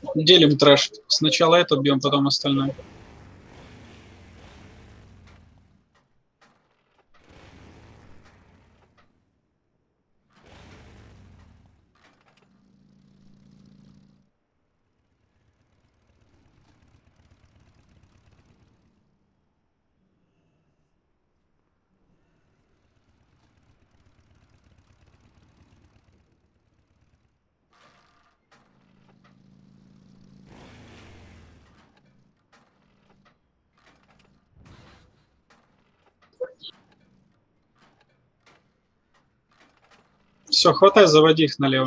Делим трэш. Сначала этот бьем, потом остальное. Все, хватай, заводи их налево.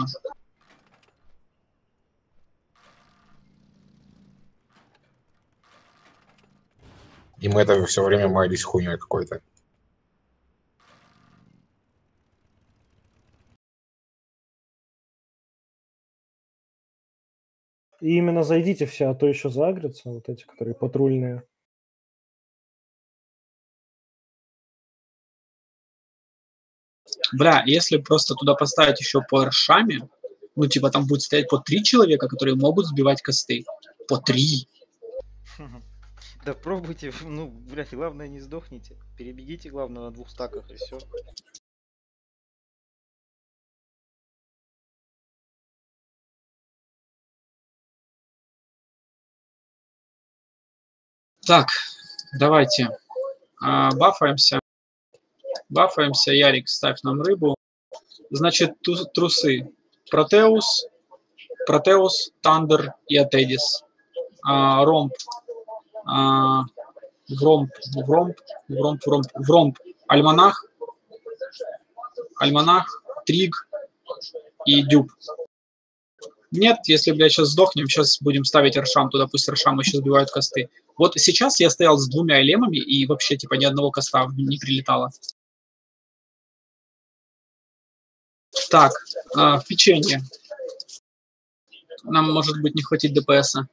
И мы это все время маялись хуйней какой-то. И именно зайдите все, а то еще загрятся, вот эти, которые патрульные. Бля, если просто туда поставить еще по аршами, ну, типа, там будет стоять по 3 человека, которые могут сбивать косты. По 3. Да пробуйте, ну, блядь, главное не сдохните. Перебегите, главное, на 2 стаках и все. Так, давайте. Бафаемся. Бафаемся. Ярик, ставь нам рыбу. Значит, трусы. Протеус, Тандер и Атедис. Ромб. Вромб. Альманах, Триг и Дюб. Нет, если, блядь, сейчас сдохнем, сейчас будем ставить аршам туда, пусть аршам еще сбивают косты. Вот сейчас я стоял с 2 элемами, и вообще, типа, ни одного коста не прилетало. Так, в печенье. Нам, может быть, не хватит ДПСа.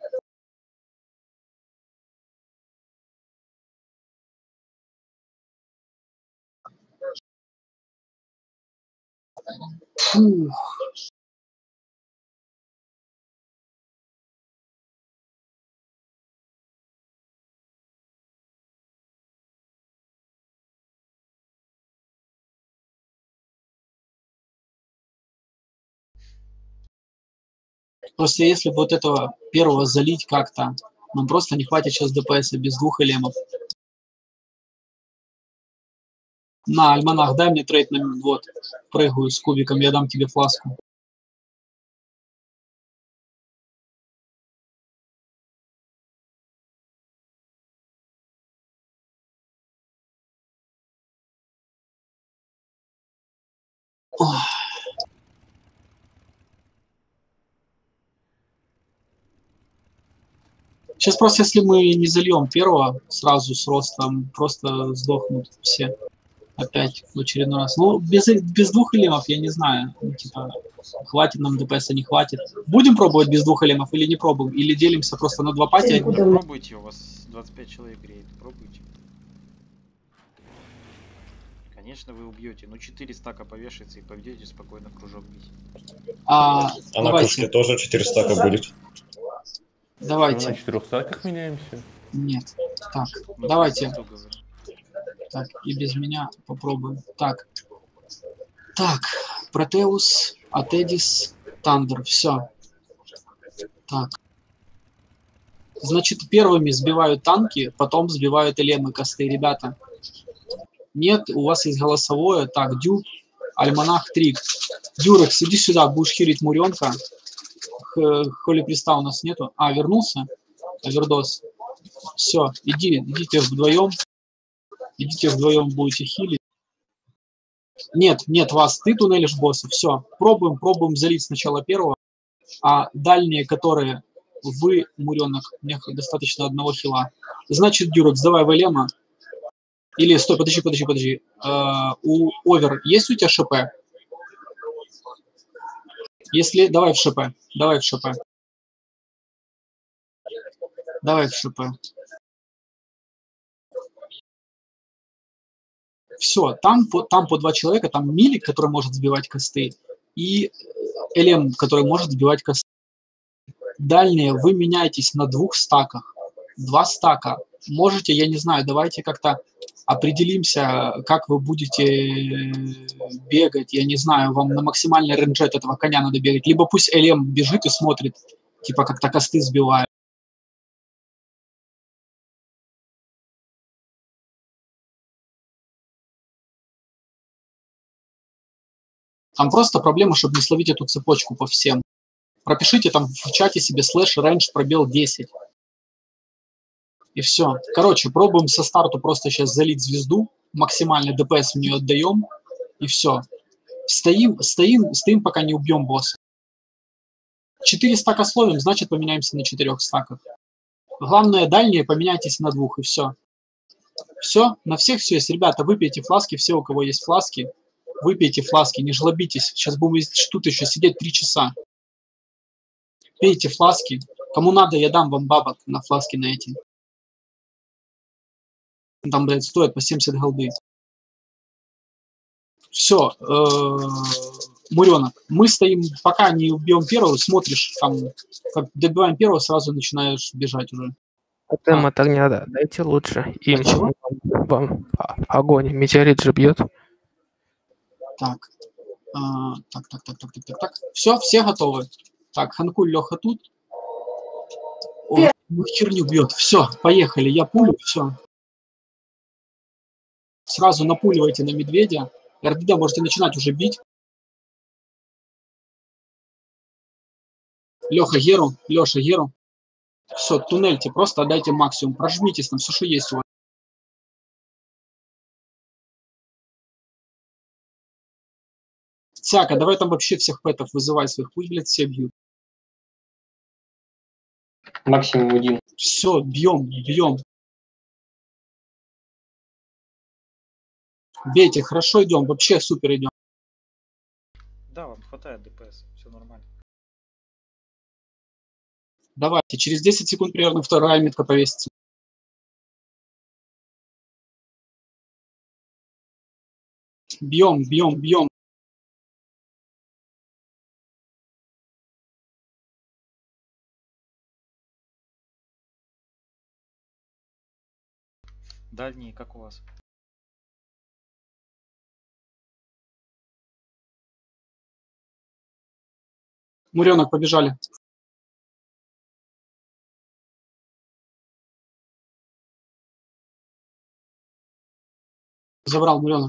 Фух. Просто если вот этого первого залить как-то, нам просто не хватит сейчас ДПСа без 2 элемов. На, Альманах, дай мне трейд на вот. Прыгаю с кубиком, я дам тебе фласку. Ох. Сейчас просто, если мы не зальем первого сразу с ростом, просто сдохнут все. Опять в очередной раз. Ну, без 2 элемов я не знаю. Ну, типа, хватит нам ДПСа, не хватит. Будем пробовать без 2 элемов или не пробуем? Или делимся просто на 2 пати? Пробуйте, у вас 25 человек греет. Пробуйте. Конечно, вы убьете. Ну, 4 стака повешается и поведете спокойно кружок бить. А на кружке тоже 4 стака будет. Давайте. Мы на 4 стаках меняемся? Нет. Так, Ну, давайте. Так, и без меня попробуем. Так. Так, Протеус, Атедис, Тандер. Все. Так. Значит, первыми сбивают танки, потом сбивают элемы косты, ребята. Нет, у вас есть голосовое. Так, Дюб, Альманах, Триг. Дюрекс, иди сюда, будешь хилить Муренка. Холиприста у нас нету. А, вернулся? Овердос. Все, идите вдвоем. Идите вдвоем, будете хилить. Нет, вас, ты туннелишь босса. Все, пробуем залить сначала первого. А дальние, которые вы, Муренок, мне достаточно одного хила. Значит, Дюрекс, давай в элема. Или, стой, подожди. У Овер есть у тебя ШП? Если, давай в ШП. Давай в ШП. Все, там по 2 человека, там Милик, который может сбивать косты, и Элем, который может сбивать косты. Дальние вы меняетесь на 2 стаках. 2 стака. Можете, я не знаю, давайте как-то определимся, как вы будете бегать. Я не знаю, вам на максимальный рейндж от этого коня надо бегать. Либо пусть ЛМ бежит и смотрит, типа как-то косты сбивает. Там просто проблема, чтобы не словить эту цепочку по всем. Пропишите там в чате себе слэш range пробел 10. И все. Короче, пробуем со старту просто сейчас залить звезду. Максимальный ДПС в нее отдаем. И все. Стоим, пока не убьем босса. 4 стака словим, значит поменяемся на 4 стаках. Главное, дальние поменяйтесь на 2, и все. Все, на всех все есть. Ребята, выпейте фласки, все, у кого есть фласки. Выпейте фласки, не жлобитесь. Сейчас будем тут еще сидеть 3 часа. Пейте фласки. Кому надо, я дам вам бабок на фласки на эти. Там, блядь, стоит по 70 голды. Все. Муренок. Мы стоим, пока не убьем первого, смотришь, там, как добиваем первого, сразу начинаешь бежать уже. Тотем от огня, да. Дайте лучше. Им вам огонь. Метеорит же бьет. Так. Так. Все, все готовы. Так, Ханкуль, Леха тут. О, херню бьет. Все, поехали. Я пулю, все. Сразу напуливайте на медведя. РДД можете начинать уже бить. Леха Геру, Леша Геру. Все, туннельте, просто отдайте максимум. Прожмитесь там, все, что есть у вас. Цяка, давай там вообще всех пэтов вызывай своих, пусть, блядь, все бьют. Максимум 1. Все, бьем. Бейте, хорошо идем, вообще супер идем. Да, вам хватает ДПС, все нормально. Давайте, через 10 секунд примерно вторая метка повесится. Бьем. Дальние, как у вас? Муренок, побежали. Забрал Муренок.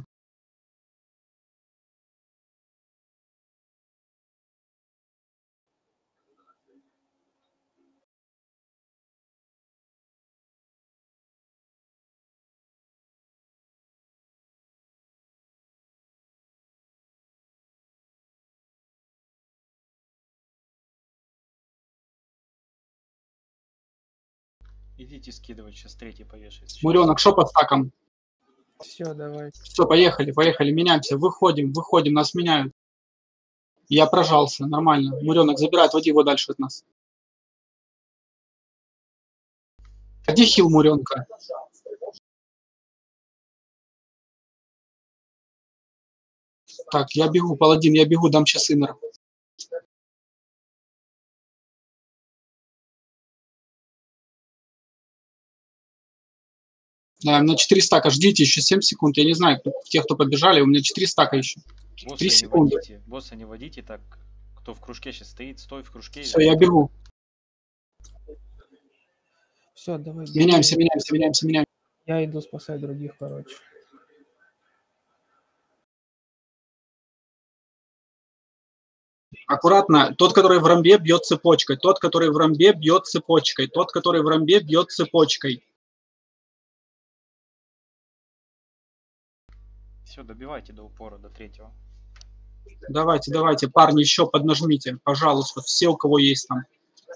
Идите скидывать, сейчас третий повешается. Муренок, шо по стакам? Все, давай. Все, поехали, меняемся. Выходим, нас меняют. Я прожался, нормально. Муренок забирает, води его дальше от нас. А где хил Муренка? Так, я бегу, паладин, я бегу, дам сейчас иннер. Да, у меня 4 стака, ждите еще 7 секунд, я не знаю, те, кто побежали, у меня 4 стака еще. 3 секунды. Босса не водите, так, кто в кружке сейчас стоит, стой в кружке. Все, я бегу. Все, давай. Меняемся. Я иду спасать других, короче. Аккуратно, тот, который в ромбе, бьет цепочкой, тот, который в ромбе, бьет цепочкой, тот, который в ромбе, бьет цепочкой. Все, добивайте до упора, до третьего. Давайте, парни, еще поднажмите, пожалуйста, все, у кого есть там.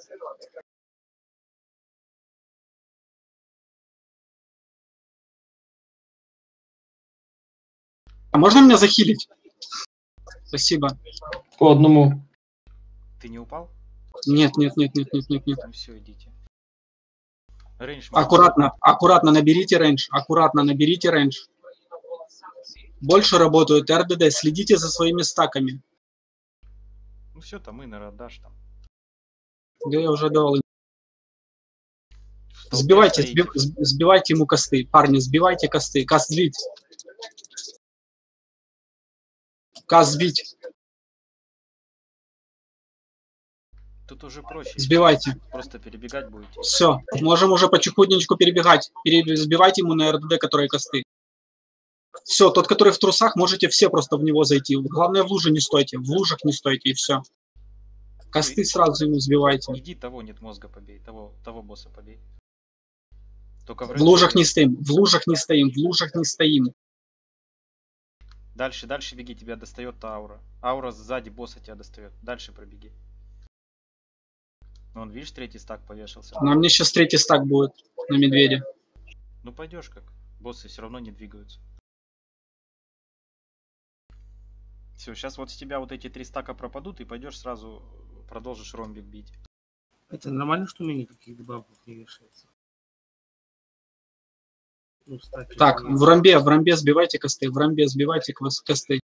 А можно меня захилить? Спасибо. По одному. Ты не упал? Нет. Ну все, идите. Рейндж. Аккуратно наберите рейндж. Больше работают РДД, следите за своими стаками. Ну все, там иннер отдашь там. Я уже давал. В толпе Сбивайте, стоите. сбивайте ему косты. Парни, сбивайте косты. Каст сбить. Каст сбить. Тут уже проще. Сбивайте. Просто перебегать будете. Все. Можем уже потихонечку перебегать. Сбивайте ему на РДД, которые косты. Все, тот, который в трусах, можете все просто в него зайти. Главное, в луже не стойте. В лужах не стойте, и все. Косты сразу ему сбивайте. Иди того нет мозга побей, того босса побей. Только В лужах не стоим, в лужах не стоим, в лужах не стоим. Дальше беги, тебя достает аура. Аура сзади босса тебя достает. Дальше пробеги. Вон, видишь, третий стак повешался. На мне сейчас третий стак будет на медведе. Ну пойдешь как. Боссы все равно не двигаются. Все, сейчас вот с тебя вот эти 3 стака пропадут, и пойдешь сразу продолжишь ромбик бить. Это нормально, что у меня никаких дебафов не вешается? Ну, стаки Так, в ромбе сбивайте косты, в ромбе сбивайте косты.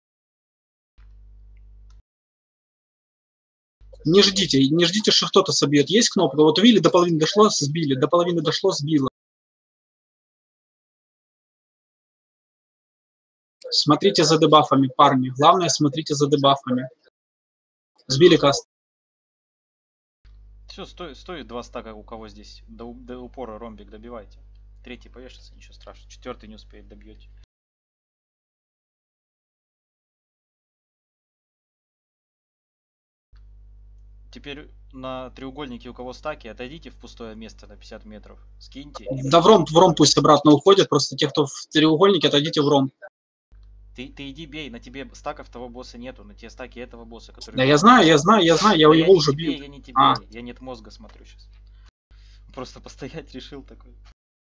Не ждите, что кто-то собьет. Есть кнопка, вот увидели, до половины дошло, сбили, до половины дошло, сбило. Смотрите за дебафами, парни. Главное, смотрите за дебафами. Сбили каст. Все, стоит 2 стака у кого здесь. До упора ромбик добивайте. Третий повешается, ничего страшного. 4-й не успеет, добьете. Теперь на треугольнике у кого стаки, отойдите в пустое место на 50 метров. Скиньте. Да в ром пусть обратно уходят. Просто те, кто в треугольнике, отойдите в ром. Ты иди бей, на тебе стаков того босса нету, на тебе стаки этого босса, который... Да я знаю, я у него уже бил. Я не тебе, я нет мозга смотрю сейчас. Просто постоять решил такой.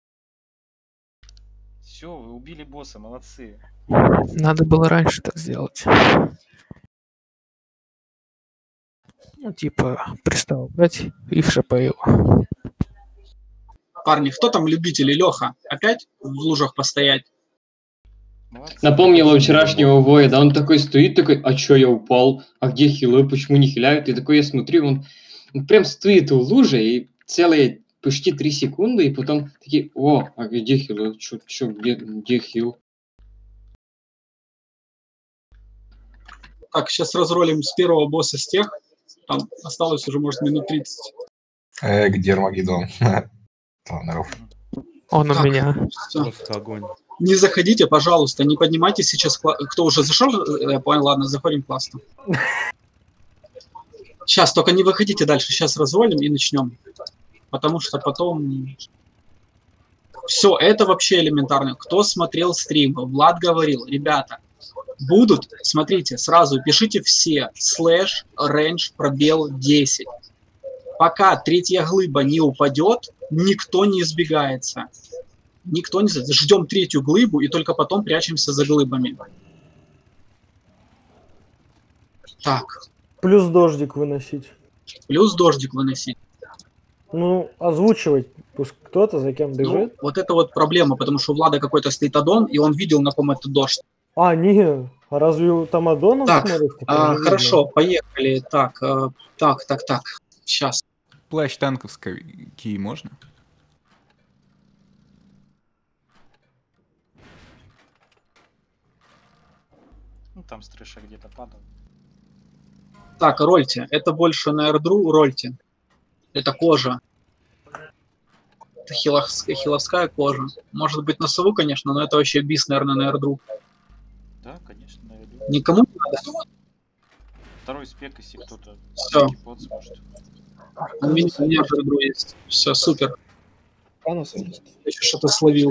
Все, вы убили босса, молодцы. Надо было раньше так сделать. Ну, типа, пристал брать и в ШП его. Парни, кто там любители? Леха, опять в лужах постоять? Молодцы. Напомнила вчерашнего воина, он такой стоит, такой, а чё я упал, а где хилы, почему не хиляют? И такой я смотрю, он прям стоит у лужи и целые почти 3 секунды, и потом такие, о, а где хилы, где хил? Так, сейчас разролим с первого босса с тех. Там осталось уже, может, минут 30. Где Армагеддон? Тонеров. Он у Так, меня. всё. Просто огонь. Не заходите, пожалуйста, не поднимайте сейчас... Кто уже зашел? Я понял, ладно, заходим классно. Сейчас, только не выходите дальше. Сейчас развалим и начнем. Потому что потом... Все, это вообще элементарно. Кто смотрел стрим? Влад говорил, ребята, будут, смотрите, сразу пишите все, /range пробел 10. Пока третья глыба не упадет, никто не избегается. Никто не... Ждем третью глыбу и только потом прячемся за глыбами. Так. Плюс дождик выносить. Плюс дождик выносить. Ну, озвучивать, пусть кто-то за кем Ну, бежит. вот это вот проблема, потому что у Влада какой-то стоит аддон, и он видел, на ком это дождь. А, не, а разве там аддоном Так, смотрит? Там же хорошо, видно. поехали. Так. Сейчас. Плащ танковский можно? Ну там стрыша где-то падал. Так, рольте. Это больше на эрдру рольте. Это кожа. Это хиловская кожа. Может быть на сову, конечно, но это вообще бис, наверное, на эрдру. Да, конечно, наведу. Никому не надо? Второй спек, если кто-то Всё. под сможет. У меня же эрдру есть. Все, супер. Еще что-то словил.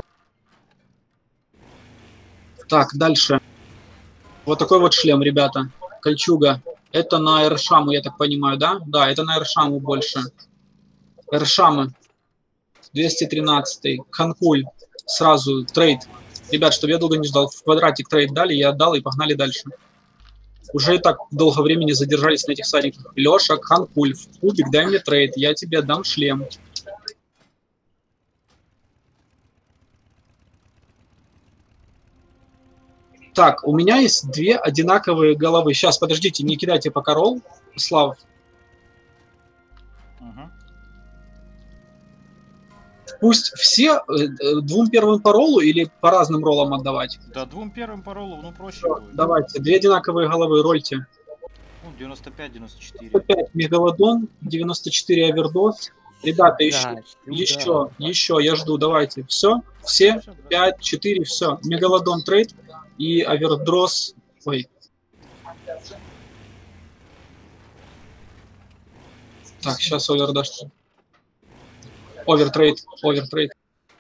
Так, дальше. Вот такой вот шлем, ребята. Кольчуга. Это на Эршаму, я так понимаю, да? Да, это на Эршаму больше. Эршамы. 213. Ханкуль. Сразу трейд. Ребят, чтобы я долго не ждал. В квадратик трейд дали, я отдал и погнали дальше. Уже и так долго времени задержались на этих садиках. Леша, Ханкуль, в кубик, дай мне трейд. Я тебе дам шлем. Так, у меня есть 2 одинаковые головы. Сейчас, подождите, не кидайте пока ролл. Слав. Угу. Пусть все двум первым по роллу или по разным роллам отдавать? Да, двум первым по роллу, ну проще будет. Давайте, две одинаковые головы рольте. Ну, 95-94. 105 мегалодон, 94 овердос. Ребята, еще, я жду, давайте. Все, все, 5, 4, все. Мегалодон трейд и овердрос. Ой. Так, сейчас овердаш. Овертрейд, овертрейд.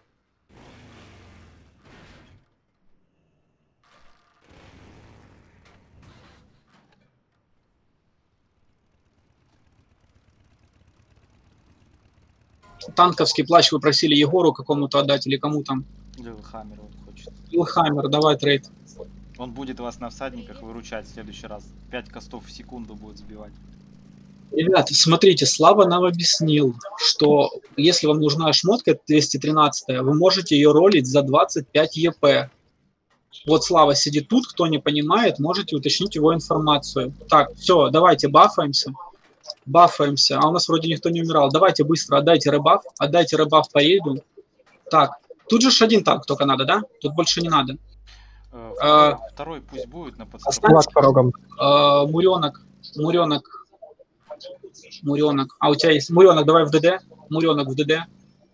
Танковский плащ вы просили Егору какому-то отдать или кому там? Лилхаммер вот хочет. Лилхаммер, давай трейд. Он будет вас на всадниках выручать в следующий раз. 5 костов в секунду будет сбивать. Ребята, смотрите, Слава нам объяснил, что если вам нужна шмотка 213, вы можете ее ролить за 25 ЕП. Вот Слава сидит тут, кто не понимает, можете уточнить его информацию. Так, все, давайте бафаемся. Бафаемся. А у нас вроде никто не умирал. Давайте быстро отдайте ребаф по рейду. Так, тут же один танк только надо, да? Тут больше не надо. Второй пусть будет на подстройке. Муренок. А у тебя есть Муренок, давай в ДД. Муренок в ДД.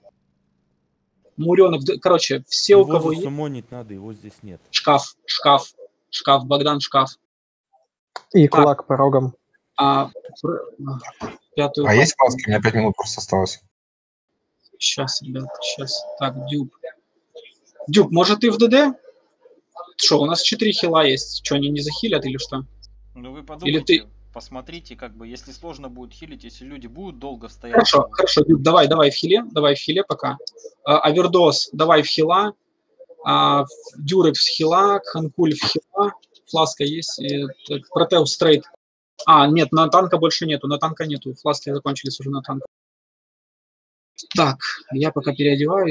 Короче, все у кого есть. Сумонить надо, его здесь нет. Шкаф, Богдан, шкаф. И кулак по рогам. Пятую. А есть маски? У меня 5 минут просто осталось. Сейчас, ребят, сейчас. Так, Дюб. Дюб, может ты в ДД? Что, у нас 4 хила есть. Что, они не захилят или что? Ну вы подумайте, или ты... посмотрите, как бы, если сложно будет хилить, если люди будут долго стоять. Хорошо, Дюб, давай в хиле пока. Авердос, давай в хила. Дюрек в хила, Ханкуль в хила. Фласка есть. Протеус стрейт. Нет, на танка больше нету, фласки закончились уже на танк. Так, я пока переодеваюсь.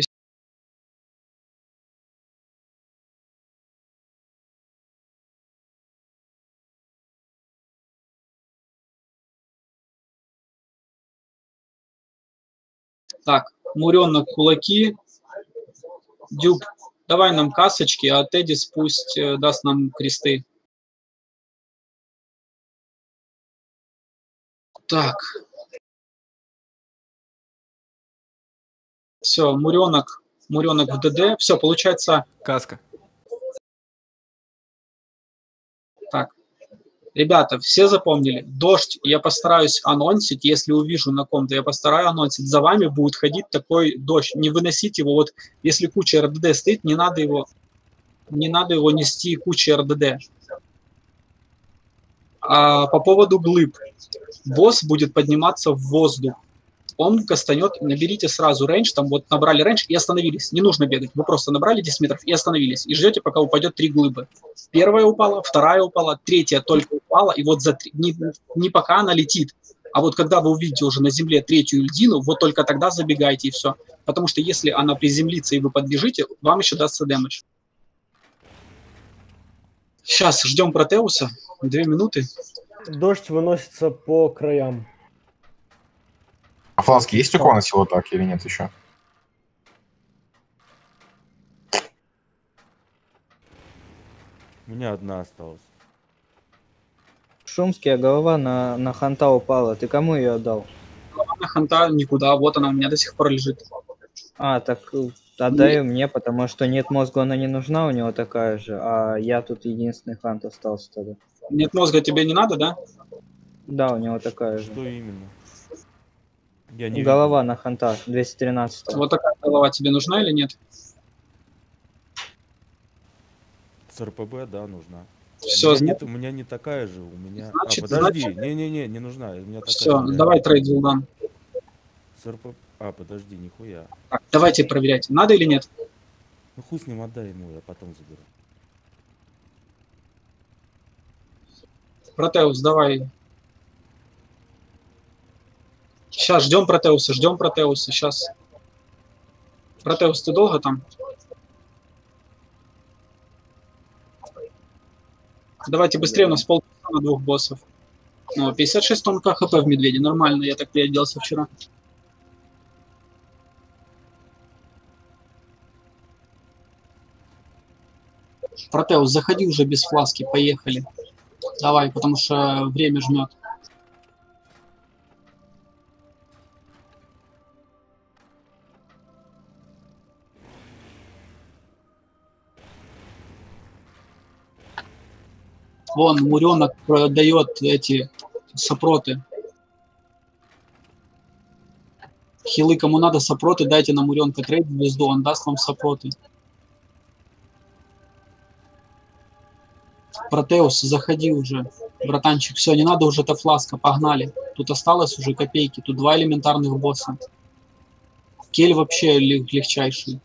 Так, Муренок, кулаки. Дюб, давай нам касочки, а Тедис пусть даст нам кресты. Так. Все, Муренок в ДД. Все, получается... Каска. Так. Ребята, все запомнили? Дождь я постараюсь анонсить. Если увижу на ком-то, я постараюсь анонсить. За вами будет ходить такой дождь. Не выносите его. Вот если куча РДД стоит, не надо его нести кучей РДД. По поводу глыб. Босс будет подниматься в воздух. Он кастанет, наберите сразу рейндж, там вот набрали рейндж и остановились. Не нужно бегать, вы просто набрали 10 метров и остановились. И ждете, пока упадет 3 глыбы. Первая упала, вторая упала, третья только упала. И вот не пока она летит, а вот когда вы увидите уже на земле третью льдину, вот только тогда забегайте и все. Потому что если она приземлится и вы подбежите, вам еще дастся дэмэдж. Сейчас ждем Протеуса. 2 минуты. Дождь выносится по краям. А фласки есть у кого на силу так или нет еще? У меня одна осталась. Шумский, а голова на ханта упала. Ты кому ее отдал? Голова на ханта никуда. Вот она у меня до сих пор лежит. Так отдай мне, потому что нет мозга, она не нужна, у него такая же. А я тут единственный хант остался тогда. Нет мозга тебе не надо, да? Да, у него такая же. Что именно? Я не голова на ханта, 213. Вот такая голова тебе нужна или нет? С РПБ, да, нужна. Все, у меня не такая же, у меня... Значит, подожди, не нужна. У меня все, такая же, давай трейд Зулдан. С РПБ... подожди, нихуя. Так, давайте проверять, надо или нет? Ну хуй с ним, отдай ему, я потом заберу. Протеус, давай. Сейчас ждем Протеуса, сейчас. Протеус, ты долго там? Давайте быстрее, у нас полчаса на 2 боссов. Ну, 56 тонка хп в медведе, нормально, я так переоделся вчера. Протеус, заходи уже без фласки, поехали. Давай, потому что время жмет. Вон, Муренок продает эти сопроты. Хилы, кому надо сопроты, дайте на Муренка трейд звезду, он даст вам сопроты. Протеус, заходи уже, братанчик. Все, не надо уже тафласка, погнали. Тут осталось уже копейки, тут 2 элементарных босса. Кель вообще легчайший.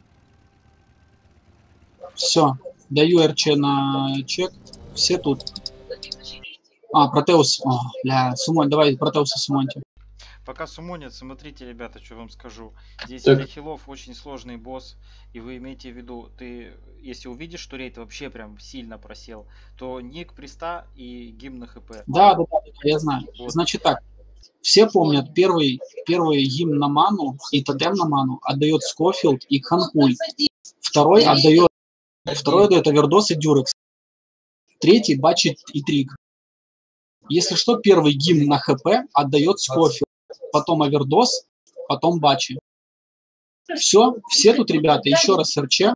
Все, даю РЧ на чек. Все тут. А, Протеус. О, бля, сумонь, давай Протеуса сумоньте. Пока сумонят, смотрите, ребята, что вам скажу. Здесь Так. для хилов очень сложный босс, и вы имейте в виду, ты, если увидишь, что рейд вообще прям сильно просел, то ник приста и гимн на хп. Да, я знаю. Вот. Значит так, все помнят, первый гимн на ману и тотем на ману отдает Скофилд и Ханкуль. Второй отдает Авердос и Дюрекс. Третий бачит и Триг. Если что, первый гимн на хп отдает Скофилд, потом Авердос, потом бачи. Все тут, ребята, еще раз РЧ.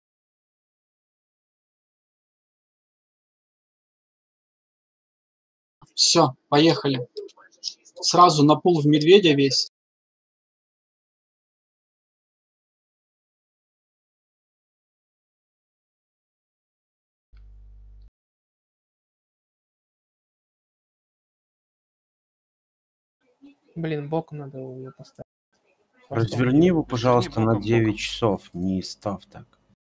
Все, поехали. Сразу на пул в медведя весь. Блин, бок надо ее поставить. Разверни его, пожалуйста, на 9 часов, не став так.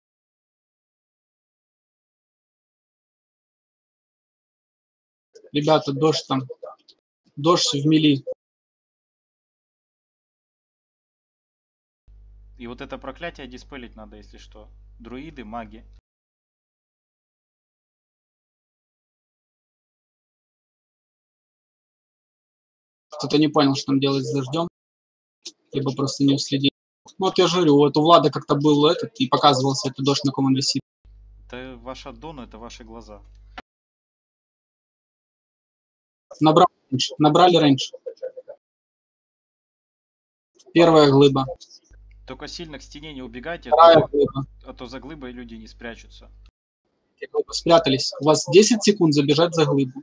Ребята, дождь там. Дождь в мели. И вот это проклятие диспелить надо, если что. Друиды, маги. Кто-то не понял, что там делать с дождем. Либо просто не уследил. Ну вот я же говорю, вот у Влада как-то был этот и показывался этот дождь, на ком он висит. Это ваша дона, это ваши глаза. Набрали рейндж. Первая глыба. Только сильно к стене не убегайте, Вторая глыба. а то за глыбой люди не спрячутся. Спрятались. У вас 10 секунд забежать за глыбу.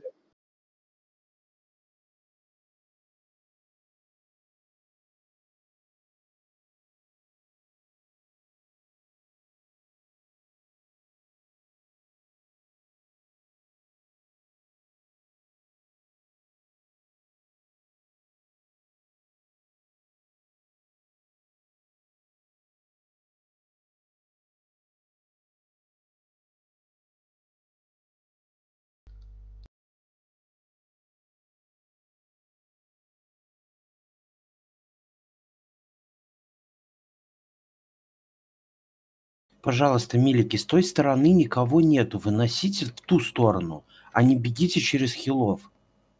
Пожалуйста, милики, с той стороны никого нету. Выносите в ту сторону, а не бегите через хилов.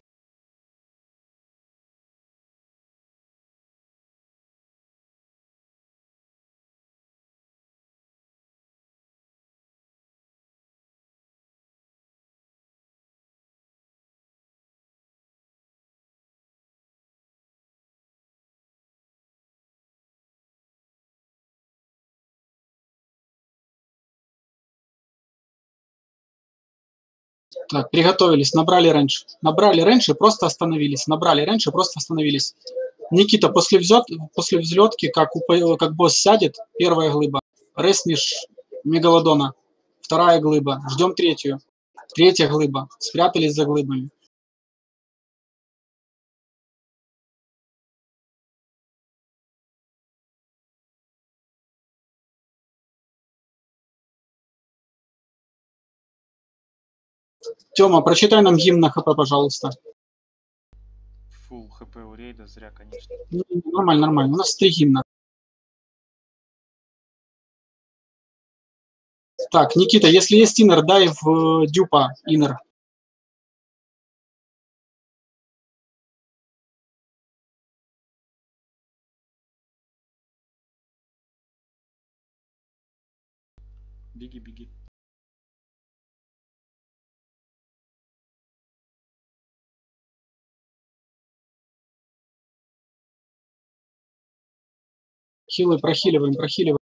Так, приготовились, набрали рейндж и просто остановились. Набрали рейндж и просто остановились. Никита, после взлетки, как босс сядет, первая глыба. Ресниш Мегалодона. Вторая глыба. Ждем третью. Третья глыба. Спрятались за глыбами. Тёма, прочитай нам гимн на ХП, пожалуйста. Фул хп у рейда, зря, конечно. Нормально. У нас 3 гимна. Так, Никита, если есть иннер, дай в дюпа иннер. Беги, беги. Хилы прохиливаем, прохиливаем.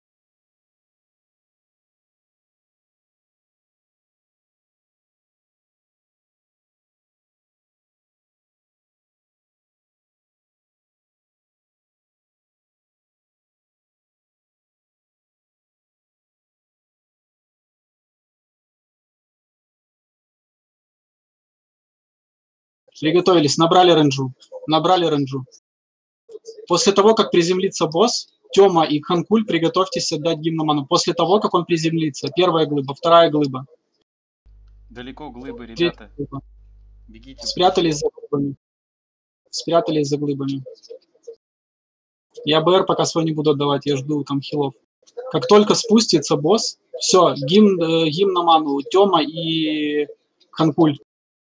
Приготовились, набрали ренджу. Набрали ренджу. После того, как приземлится босс, Тёма и Ханкуль, приготовьтесь отдать гимн ману. После того, как он приземлится. Первая глыба, вторая глыба. Далеко глыбы, ребята. Глыба. Бегите. Спрятались за глыбами. Спрятались за глыбами. Я БР пока свой не буду отдавать, я жду там хилов. Как только спустится босс, все, гимн на ману, Тёма и Ханкуль.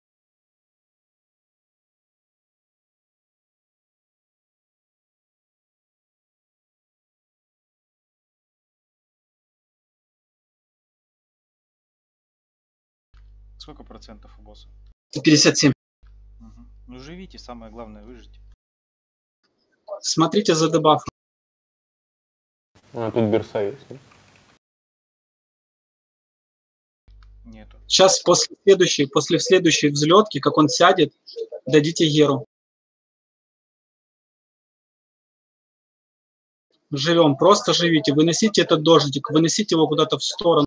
Сколько процентов у босса? 57. Угу. Ну живите, самое главное выжить. Смотрите за дебафом. А, тут берса есть. Нету. Сейчас после следующей взлетки, как он сядет, дадите Геру. Живем, просто живите. Выносите этот дождик, выносите его куда-то в сторону.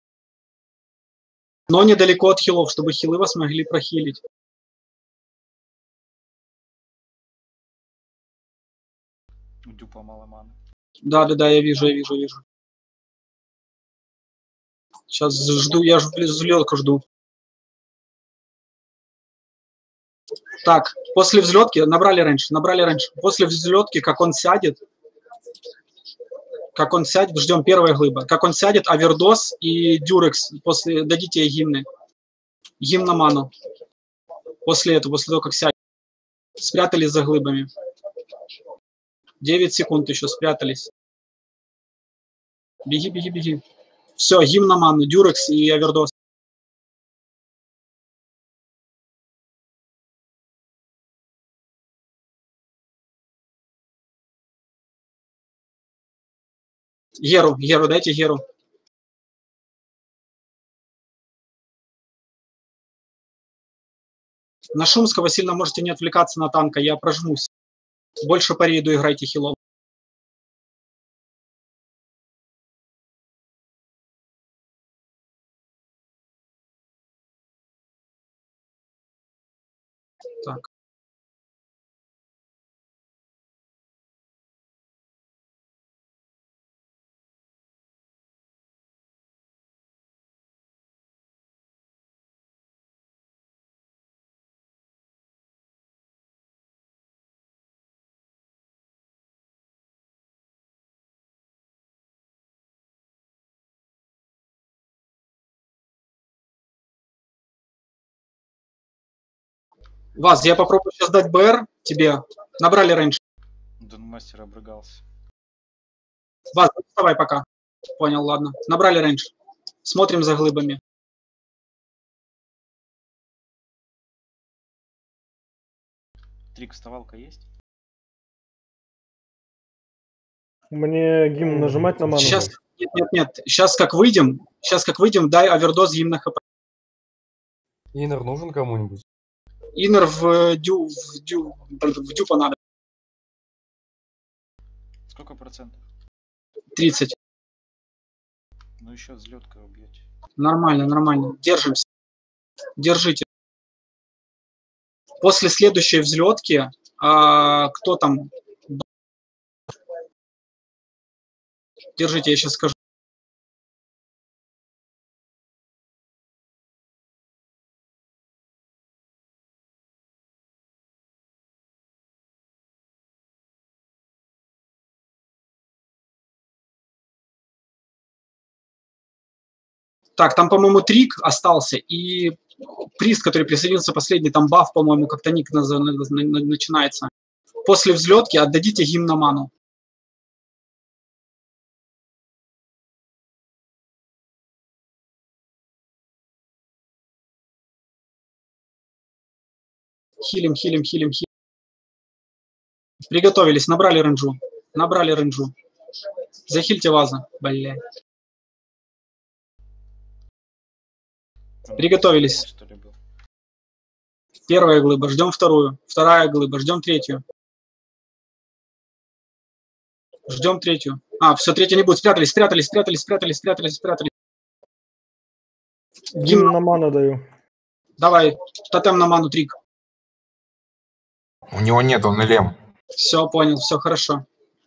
Но недалеко от хилов, чтобы хилы вас могли прохилить. У Дюпа мало маны. Да, я вижу. Сейчас жду, я же взлетку жду. Так, после взлетки набрали раньше. После взлетки, как он сядет, ждем первая глыба. Как он сядет, Авердос и Дюрекс, после дадите гимны. Гимн на ману. После того, как сядет. Спрятались за глыбами. 9 секунд еще спрятались. Беги. Все, гимн на ману, Дюрекс и Авердос. Геру, дайте Геру. На Шумского сильно можете не отвлекаться на танка, я прожмусь. Больше по рейду играйте хилов. Так. Вас, я попробую сейчас дать БР тебе. Набрали раньше. Донмастер обрыгался. Вас, вставай пока. Понял, ладно. Набрали раньше. Смотрим за глыбами. Трик, вставалка есть? Мне гимн нажимать на ману? Сейчас, нет. Сейчас как выйдем, дай Авердос гимн на ХП. Инер нужен кому-нибудь? Инер в дюпа надо. Сколько процентов? 30. Ну еще взлеткой убьете. Нормально. Держимся. Держите. После следующей взлетки, кто там? Держите, я сейчас скажу. Так, там, по-моему, Трик остался, и Прист, который присоединился последний, там баф, по-моему, как-то ник начинается. После взлетки отдадите гимн на ману. Хилим, хилим, хилим, хилим. Приготовились, набрали ренджу. Набрали ренджу. Захильте ваза, блядь. Приготовились. Первая глыба, ждем вторую. Вторая глыба, ждем третью. Ждем третью. А, все, третья не будет. Спрятались, спрятались, спрятались, спрятались, спрятались, спрятались. Гимн на ману даю. Давай, тотем на ману, Трик. У него нет, он элем. Все, понял, все хорошо.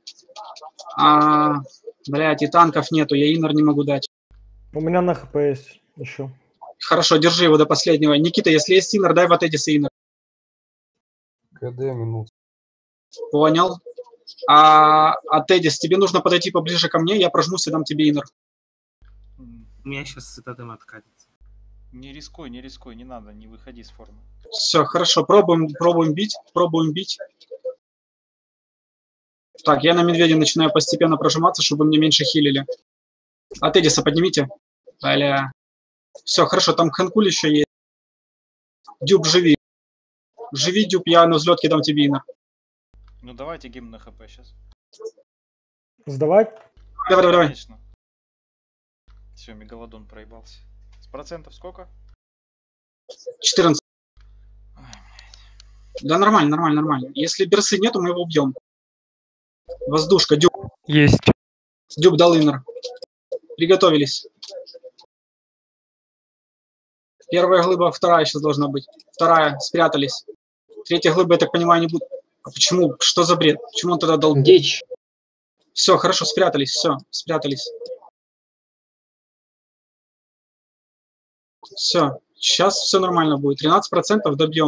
Блядь, и танков нету, я инер не могу дать. У меня на хп есть еще. Хорошо, держи его до последнего. Никита, если есть инер, дай вот Эдиса инер. КД минут. Понял. Эдис, тебе нужно подойти поближе ко мне, я прожмусь и дам тебе инер. У меня сейчас цитатем откатится. Не рискуй, не надо, не выходи с формы. Все, хорошо, пробуем бить. Так, я на медведя начинаю постепенно прожиматься, чтобы мне меньше хилили. От Эдиса поднимите. Бля. Все, хорошо, там Ханкуль еще есть. Дюб, живи. Живи, Дюб, я на взлетке дам тебе инер. Ну давайте гимн на хп сейчас. Сдавать? Давай. Конечно. Все, мегалодон проебался. С процентов сколько? 14. Да нормально. Если берсы нету, мы его убьем. Воздушка, Дюб. Есть. Дюб дал инер. Приготовились. Первая глыба, вторая сейчас должна быть. Вторая, спрятались. Третья глыба, я так понимаю, не будет. А почему? Что за бред? Почему он тогда дал? Дичь. Все, хорошо, спрятались, все, спрятались. Все, сейчас все нормально будет. 13% добьем.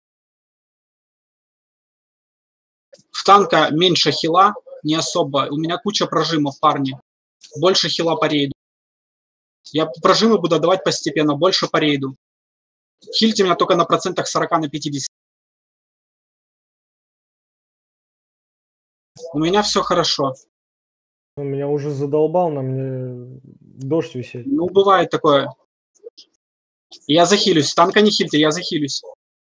В танка меньше хила, не особо. У меня куча прожимов, парни. Больше хила по рейду. Я прожимы буду давать постепенно, больше по рейду. Хильте меня только на процентах 40 на 50. У меня все хорошо. Он меня уже задолбал, на мне дождь висит. Ну, бывает такое. Я захилюсь. Танка не хильте, я захилюсь.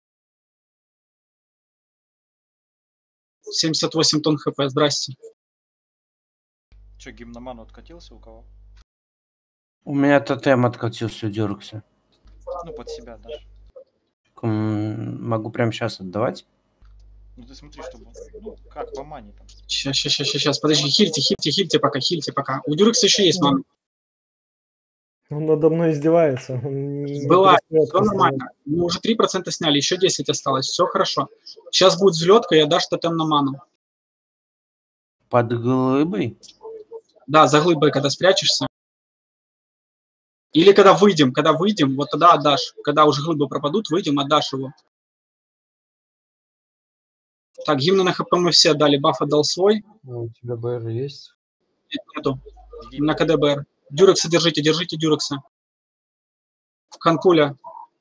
78 тонн хп, здрасте. Че, гимн на ману откатился у кого? У меня тотем откатился у Дюркса. Ну, под себя даже. Могу прямо сейчас отдавать. Ну ты смотри, чтобы... Ну, как по мане там. Сейчас, подожди, хильте пока. У Дюрекса еще есть мана. Он надо мной издевается. Бывает, все нормально. Мы уже 3% сняли, еще 10 осталось, все хорошо. Сейчас будет взлетка, я дашь тотем на ману. Под глыбой? Да, за глыбой, когда спрячешься. Или когда выйдем, вот тогда отдашь. Когда уже глыбы пропадут, выйдем, отдашь его. Так, гимны на ХП мы все отдали, баф отдал свой. У тебя БР есть? Нету. На КДБР. Дюрекса держите Дюрекса. Ханкуля.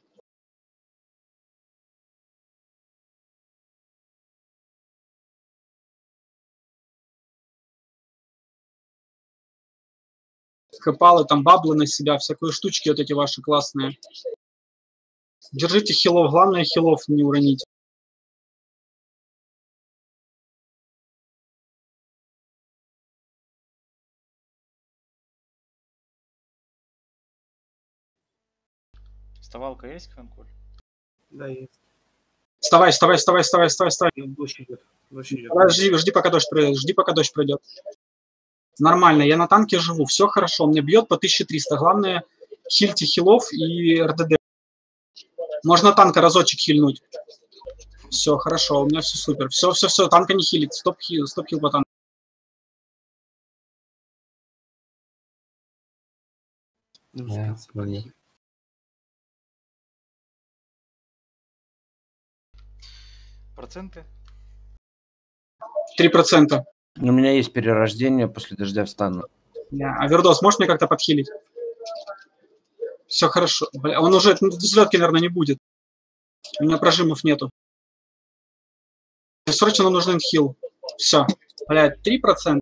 Хэпалы, там баблы на себя, всякие штучки вот эти ваши классные. Держите хилов, главное хилов не уронить. Вставалка есть, Ханкуль? Да, есть. Вставай. Дождь идет. Жди, пока дождь пройдет. Нормально, я на танке живу, все хорошо, мне бьет по 1300. Главное, хильте хилов и РДД. Можно танка разочек хильнуть. Все, хорошо, у меня все супер. Все, танка не хилит. Стоп хил по танку. Проценты? 3%. У меня есть перерождение, после дождя встану. Авердос, можешь мне как-то подхилить? Все хорошо. Бля, он уже взлетки, наверное, не будет. У меня прожимов нету. Срочно нужен хил. Все. Блядь, 3%.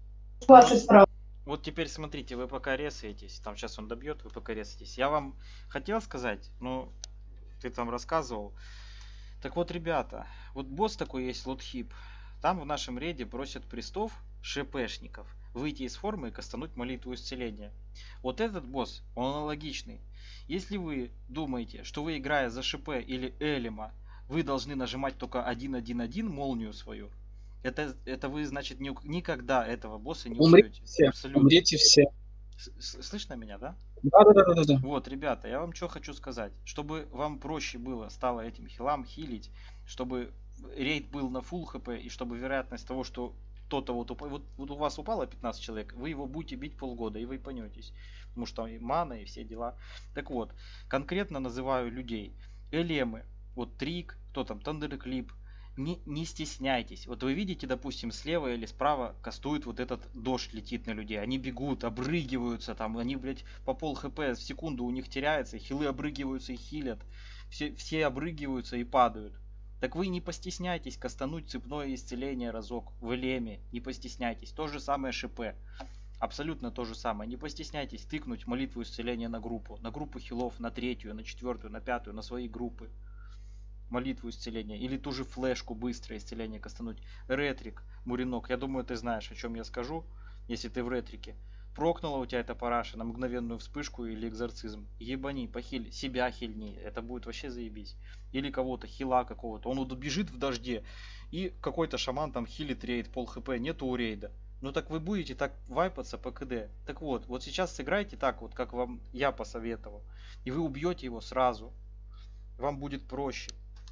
Вот теперь смотрите, вы пока резаетесь, там сейчас он добьет, вы пока резаетесь. Я вам хотел сказать, ну, ты там рассказывал, Так вот, ребята, вот босс такой есть, Лотхип. Там в нашем рейде просят престов, ШПшников, выйти из формы и кастануть молитву исцеления. Вот этот босс, он аналогичный. Если вы думаете, что вы, играя за ШП или Элима, вы должны нажимать только 1-1-1 молнию свою, это вы, значит, никогда этого босса не Умрите убьете. все. Абсолютно. Умрите все. Слышно меня, да? Да. Вот, ребята, я вам что хочу сказать. Чтобы вам проще было стало этим хилам хилить, чтобы рейд был на full хп, и чтобы вероятность того, что кто-то вот у вас упало 15 человек, вы его будете бить полгода, и вы пойметесь. Потому что и мана, и все дела. Так вот, конкретно называю людей. Элемы, вот Трик, кто там, Тандерклип. Не стесняйтесь. Вот вы видите, допустим, слева или справа кастует вот этот дождь, летит на людей. Они бегут, обрыгиваются там, они, блядь, по пол хп в секунду у них теряется, хилы обрыгиваются и хилят. Все обрыгиваются и падают. Так вы не постесняйтесь кастануть цепное исцеление разок в Элеме. Не постесняйтесь. То же самое ШП. Абсолютно то же самое. Не постесняйтесь тыкнуть молитву исцеления на группу. На группу хилов, на третью, на четвертую, на пятую, на свои группы. Молитву исцеления. Или ту же флешку быстрое исцеление кастануть. Ретрик, Муринок. Я думаю, ты знаешь, о чем я скажу, если ты в ретрике. Прокнула у тебя эта параша на мгновенную вспышку или экзорцизм. Ебани, похиль, себя хильни. Это будет вообще заебись. Или кого-то, хила какого-то. Он вот бежит в дожде, и какой-то шаман там хилит рейд, пол хп, нету у рейда. Ну так вы будете так вайпаться по КД. Так вот сейчас сыграйте так вот, как вам я посоветовал. И вы убьете его сразу. Вам будет проще.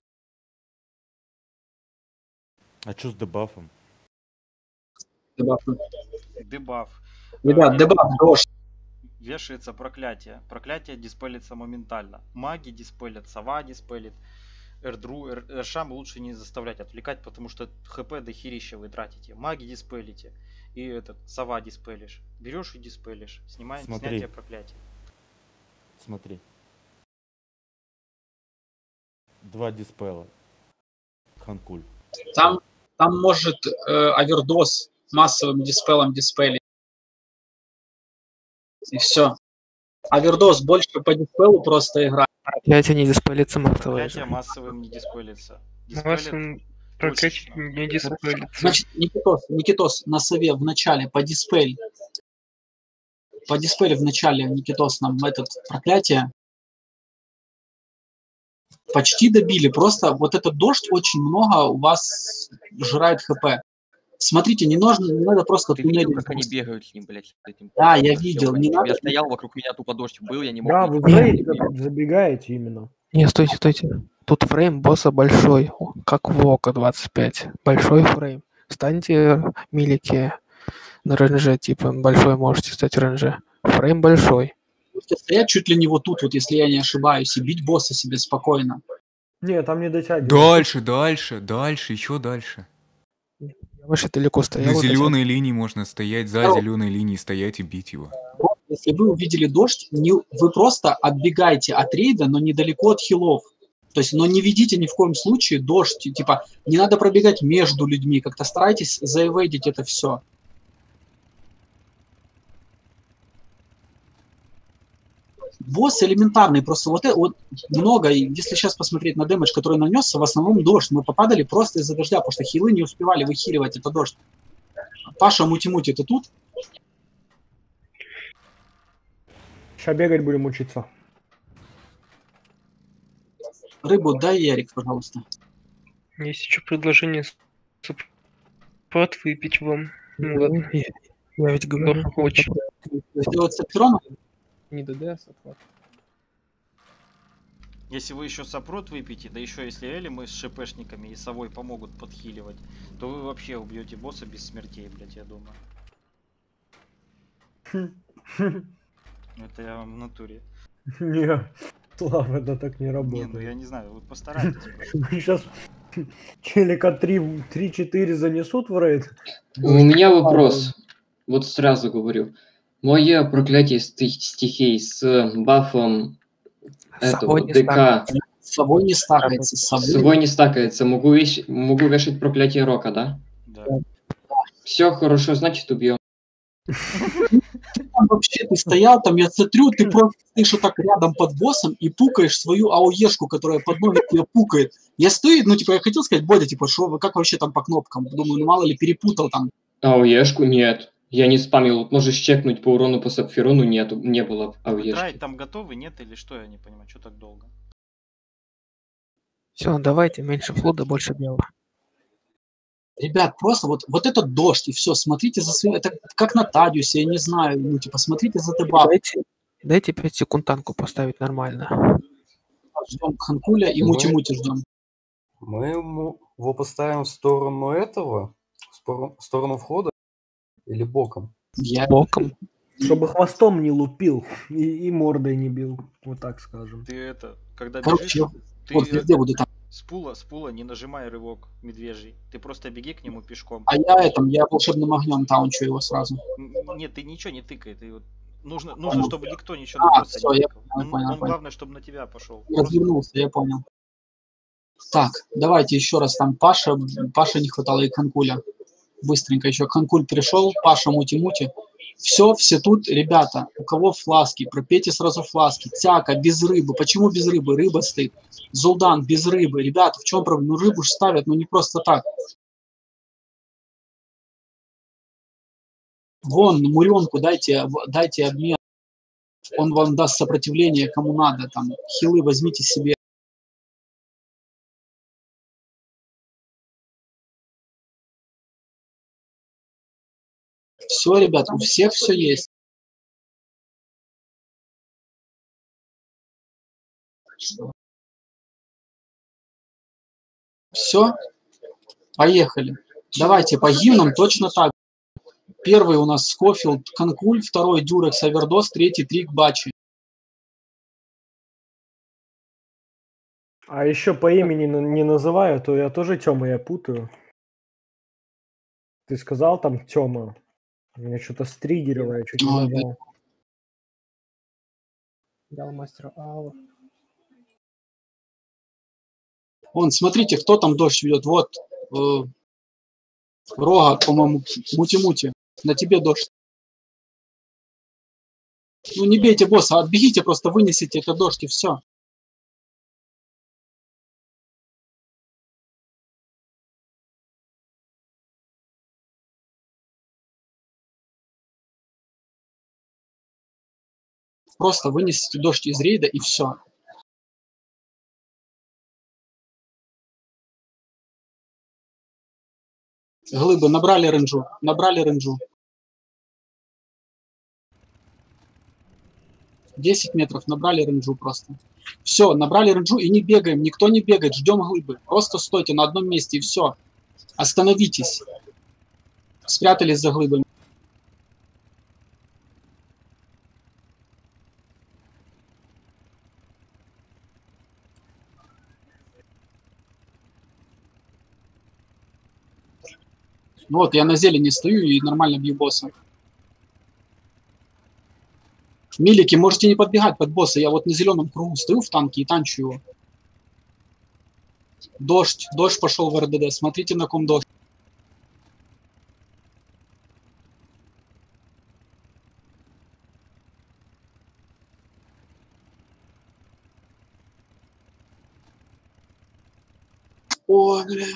А что с дебафом? Дебаф. Ребят, дебаф, дождь. Вешается проклятие. Проклятие диспелится моментально. Маги диспелят, сова диспелит. Эрдру, Эршам лучше не заставлять отвлекать, потому что хп до херища вы тратите. Маги диспелите. И этот, сова диспелишь. Берешь и диспелишь. Снятие проклятия. Смотри. 2 диспела. Ханкуль. Там может овердоз массовым диспелом диспелить. И все. Овердоз больше по диспелу просто играет. Проклятие не диспелится массовым. Проклятие массовым не диспелится. Массовым проклятие не диспелится. Значит, Никитос на сове в начале по диспель. По диспеле в начале, Никитос, нам этот проклятие почти добили. Просто вот этот дождь очень много у вас жрает хп. Смотрите, не надо просто туннель. Как они бегают с ним, блядь, с этим. Да, я видел. Не надо... Я стоял, вокруг меня тупо дождь был, я не мог... Да, вы забегаете именно. Не, стойте. Тут фрейм босса большой, как в Ока 25. Большой фрейм. Станьте милики на ренже, типа большой можете стать ренже. Фрейм большой. Можете стоять чуть ли не вот тут, вот, если я не ошибаюсь, и бить босса себе спокойно. Не, там не дотягивает. Дальше, еще дальше. Я вообще далеко стоял. На зеленой линии можно стоять, за зеленой линией стоять и бить его. Если вы увидели дождь, вы просто отбегайте от рейда, но недалеко от хилов. То есть, но не ведите ни в коем случае дождь. Типа, не надо пробегать между людьми. Как-то старайтесь заэвейдить это все. Босс элементарный, просто вот много, если сейчас посмотреть на дэмэдж, который нанесся, в основном дождь. Мы попадали просто из-за дождя, потому что хилы не успевали выхиливать это дождь. Паша Мути-Мути, ты тут? Сейчас бегать будем учиться. Рыбу дай, Ярик, пожалуйста. Есть еще предложение выпить вам. Ну ладно. Я ведь говорю. Очень. Сделать сапфирона? Не ДД, сапфир. Если вы еще сопрот выпьете, да еще если Элимы с ШПшниками и совой помогут подхиливать, то вы вообще убьете босса без смертей, блять, я думаю. Это я вам в натуре. Не, Слава, это так не работает. Не, ну я не знаю, вы постарайтесь. Сейчас челика 3-4 занесут в рейд. У меня вопрос. Вот сразу говорю. Мое проклятие стихий с бафом этого ДК. С собой не стакается. С собой не стакается. Могу вешать проклятие Рока, да? Да. Все хорошо, значит убьем. Там вообще ты стоял, там я смотрю, ты просто стоишь вот так рядом под боссом и пукаешь свою АОЕшку, которая под ноги тебе пукает. Я стою, ну типа я хотел сказать, Бодя, типа, что вы как вообще там по кнопкам? Думаю, ну мало ли перепутал там. АОЕшку нет. Я не спамил. Вот можешь чекнуть по урону по сапфиру, но нету, не было АОЕшки. Драйв там готовы, нет или что, я не понимаю, что так долго? Все, давайте, меньше флода, больше дела. Ребят, просто вот этот дождь, и все, смотрите за своим... Это как на Тадиусе, я не знаю, ну типа смотрите за дебафом. Дайте 5 секунд танку поставить нормально. Ждем Ханкуля и Мути-Мути ждем. Мы его поставим в сторону этого, в сторону входа или боком? Боком. Чтобы хвостом не лупил и мордой не бил, вот так скажем. Ты это, когда Короче, бежишь, ты вот везде буду там. с пула не нажимай рывок медвежий. Ты просто беги к нему пешком. А я волшебным огнем таунчу его сразу. Нет, ты ничего не тыкай. Ты вот... Нужно, чтобы никто ничего на босса все, не я тыкал. понял. Он главное, чтобы на тебя пошел. Развернулся, я понял. Так, давайте еще раз там Паша не хватало и Ханкуля. Быстренько еще Ханкуль пришел, Паша Мути-Мути. Все тут, ребята, у кого фласки, пропейте сразу фласки. Тяка, без рыбы. Почему без рыбы? Рыба стоит. Зулдан, без рыбы. Ребята, в чем проблема? Ну рыбу ж ставят, ну не просто так. Вон, Муренку дайте обмен. Он вам даст сопротивление, кому надо. Там хилы возьмите себе. Все, ребята, у всех все есть. Все, поехали. Давайте по гимнам точно так. Первый у нас Скофилд, Конкуль, второй Дюрекс, Авердос, третий Трик, Бачи. А еще по имени не называю, то я тоже Тёма, я путаю. Ты сказал там Тёма. Меня что-то стригерило, я чуть не нажал. Дал мастера Алла. Вон, смотрите, кто там дождь ведет. Вот, Рога, по-моему, Мути-Мути. На тебе дождь. Ну не бейте босса, отбегите, просто вынесите этот дождь и все. Просто вынесите дождь из рейда и все. Глыбы набрали ренджу. 10 метров набрали ренджу просто. Все, набрали ренджу и не бегаем, никто не бегает, ждем глыбы. Просто стойте на одном месте и все. Остановитесь. Спрятались за глыбами. Вот, я на зелени стою и нормально бью босса. Милики, можете не подбегать под босса. Я вот на зеленом кругу стою в танке и танчу его. Дождь пошел в РДД. Смотрите, на ком дождь. О, бля.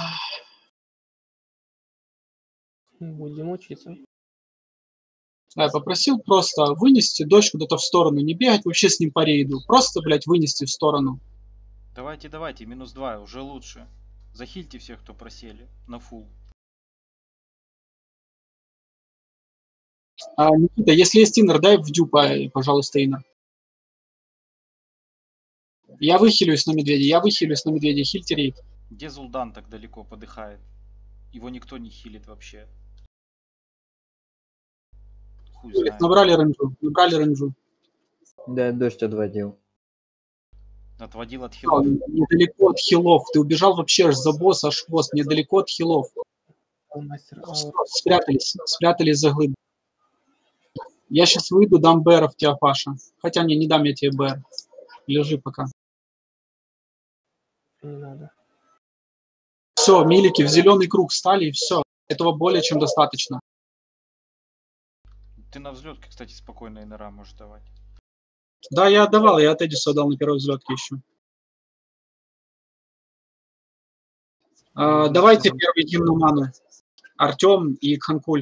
Будем учиться. Я попросил просто вынести дождь куда-то в сторону. Не бегать вообще с ним по рейду. Просто, блядь, вынести в сторону. Давайте, -2, уже лучше. Захильте всех, кто просели на фул. Никита, если есть иннер, дай в дю, пожалуйста, иннер. Я выхилюсь на медведя, хильте рейд. Где Зулдан так далеко подыхает? Его никто не хилит вообще. Хуй знает. Набрали ренджу. Да, дождь отводил. Отводил от хилов. Недалеко от хилов. Ты убежал вообще аж за босса, аж хвост. Недалеко от хилов. Спрятались за глыбу. Я сейчас выйду, дам БР в тебя, Паша. Хотя не дам я тебе БР. Лежи пока. Не надо. Все, милики в зеленый круг стали, и все. Этого более чем достаточно. Ты на взлетке, кстати, спокойно инера можешь давать. Да, я отдавал, я от Эдиса отдал на первой взлетке еще. Давайте первый гимн ману. Артем и Ханкуль.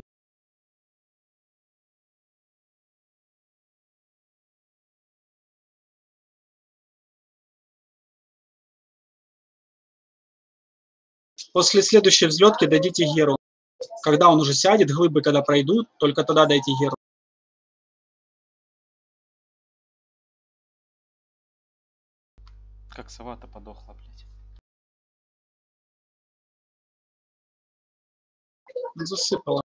После следующей взлетки дадите Геру. Когда он уже сядет, глыбы когда пройдут, только тогда дайте Геру. Как сова-то подохла, блядь. Засыпала.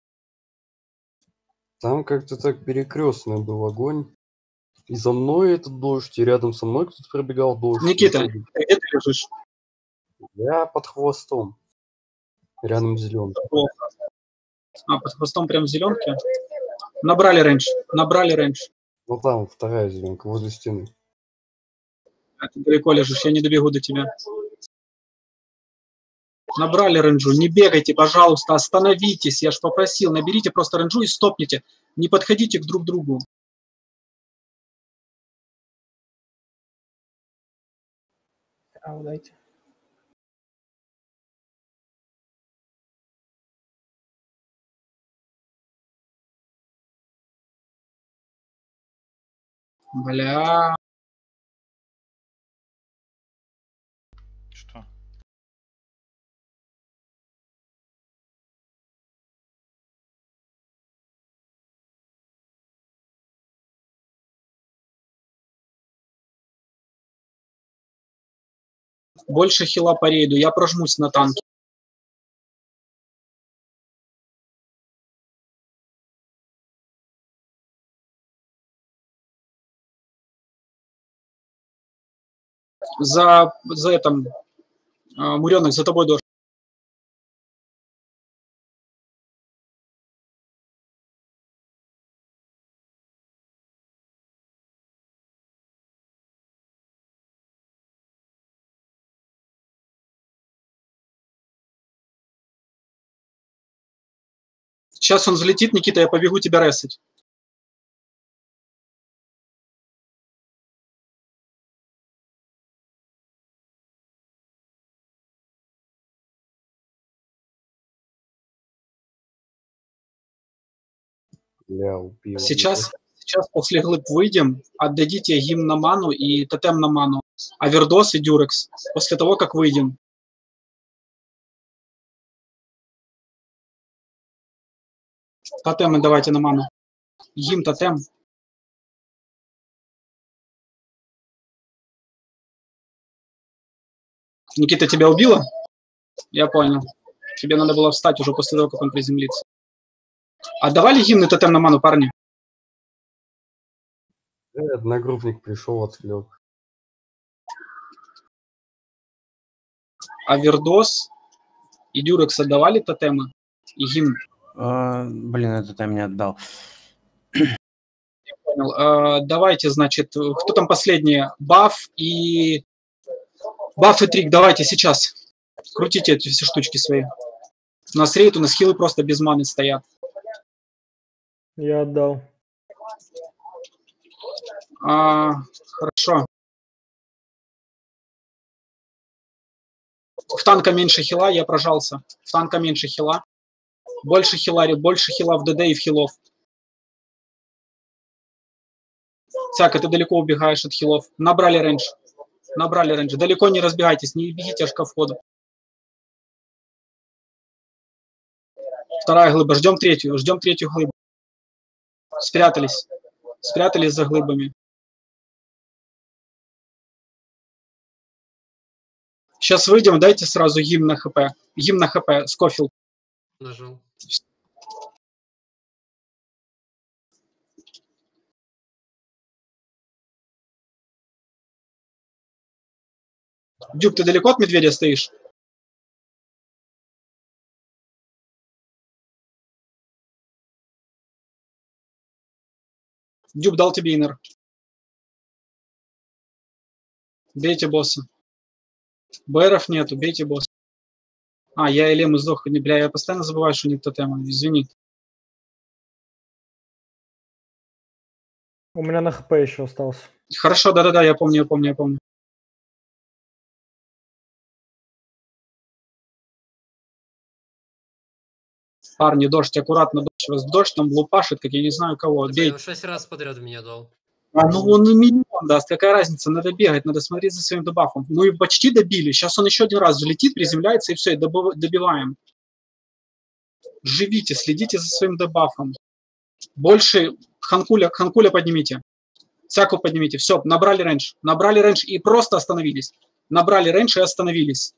Там как-то так перекрестный был огонь. И за мной этот дождь, и рядом со мной кто-то пробегал дождь. Никита, где ты лежишь? Я под хвостом. Рядом с зеленым. Под хвостом прям в зеленке. Набрали рейндж. Набрали рейндж. Ну там вторая зеленка, возле стены. Ты далеко лежишь, я не добегу до тебя. Набрали рейнджу. Не бегайте, пожалуйста, остановитесь. Я ж попросил, наберите просто рейнджу и стопните. Не подходите к друг другу. Дайте. Бля. Что? Больше хила по рейду. Я прожмусь на танке. За этом Муренок, за тобой дождь. Сейчас он взлетит, Никита, я побегу тебя ресать. Бля, убил. Сейчас после глыб выйдем, отдадите гимн на ману и тотем на ману. Авердос и Дюрекс. После того, как выйдем. Тотемы давайте на ману. Гимн, тотем. Никита, тебя убило? Я понял. Тебе надо было встать уже после того, как он приземлится. Отдавали гимн и тотем на ману, парни? Одногруппник пришел, отвлек. Авердос и Дюрекс отдавали тотемы и гимн? Блин, это ты мне отдал. Я понял. Давайте, значит, кто там последний? Баф и Трик, давайте сейчас. Крутите эти все штучки свои. У нас рейд, у нас хилы просто без маны стоят. Я отдал. Хорошо. В танка меньше хила, я прожался. В танка меньше хила. Больше хила в ДД и в хилов. Цяка, ты далеко убегаешь от хилов. Набрали рейндж. Набрали рейндж. Далеко не разбегайтесь, не бегите аж ко входу. Вторая глыба. Ждем третью глыбу. Спрятались. Спрятались за глыбами. Сейчас выйдем, дайте сразу гимн на ХП. Гимн на ХП, Скофилд. Нажал. Дюб, ты далеко от медведя стоишь? Дюб дал тебе инер. Бейте босса. БРов нету, бейте босса. Я Элему сдох. Бля, я постоянно забываю, что нет тотема. Извини. У меня на хп еще остался. Хорошо, да-да-да, я помню. Парни, дождь, аккуратно, дождь. Вас дождь там лупашит, как я не знаю кого. Я Бейте. 6 раз подряд в меня дал. Ну он миллион даст, какая разница, надо бегать, надо смотреть за своим дебафом. Мы почти добили, сейчас он еще один раз взлетит, приземляется и все, и добиваем. Живите, следите за своим дебафом. Больше Ханкуля поднимите. Цяку поднимите, все, набрали рейндж и просто остановились. Набрали рейндж и остановились.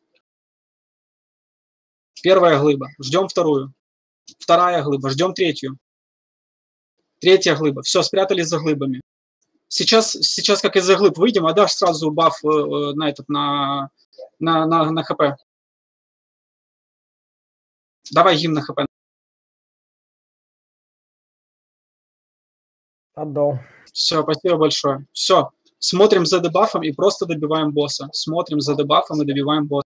Первая глыба, ждем вторую. Вторая глыба, ждем третью. Третья глыба, все, спрятались за глыбами. Сейчас как из-за глыб выйдем, отдашь сразу баф на хп. Давай гимн на хп. Отдал. Все, спасибо большое. Все, смотрим за дебафом и просто добиваем босса. Смотрим за дебафом и добиваем босса.